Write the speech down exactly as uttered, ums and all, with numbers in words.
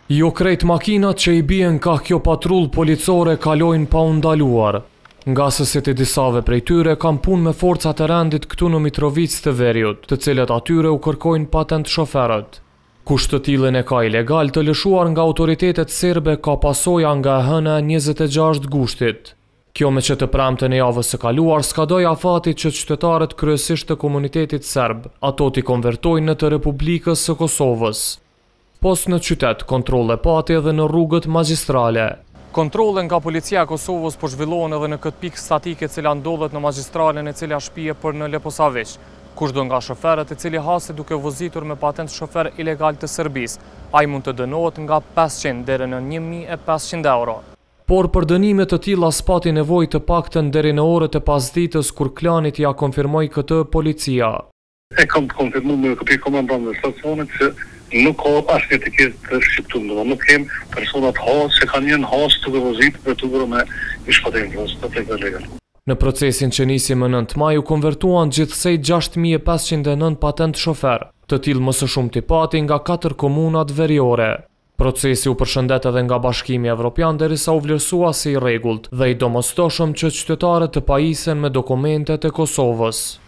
Jo krejt makinat që i bien ka kjo patrull policore kalojnë pa undaluar. Nga sësit e disave prej tyre kam pun me forcat e rendit këtu në Mitrovic të Veriut, të cilët atyre u kërkojnë patent shoferët. Kusht të tillën e ka ilegal të lëshuar nga autoritetet serbe ka pasoja nga e hëna e njëzet e gjashtë gushtit. Kjo me që të premten e javës së kaluar skadoi afatit që qytetarët kryesisht të komunitetit serb, ato t'i konvertojnë në të Republikës së Kosovës. Pos në qytet, kontrole pati edhe në rrugët magjistrale. Kontrole nga policia e Kosovës po zhvillohen edhe në këtë pikë statike cila ndodhet në magjistralen e cila shpije për në Leposavić. Kushdo nga shoferët e cili hase duke vozitur me patent shofer ilegal të Serbisë, ai mund të dënohet nga pesëqind deri në një mijë e pesëqind euro. Por për dënime të tilla s'pati nevojë të paktën deri në orët e pasditës kur klanit ja konfirmoi këtë policia. E kam konfirmuar me kopij komandant të stacionit se nuk ka asnjë të keq të shqiptuar, do nuk kem personat has që kanë një has të vozit për të bërë me shpatentën të legal. Në procesin që nisi më nëntë maj u konvertuan gjithsej gjasht mijë e pesëqind e nëntë patent shofer, të tillë më së shumti pati nga katër komunat veriore. Procesi u përshëndet edhe nga Bashkimi Evropian derisa u vlerësua si i rregullt dhe i domosdoshëm që qytetarët të pajisen me dokumentet e Kosovës.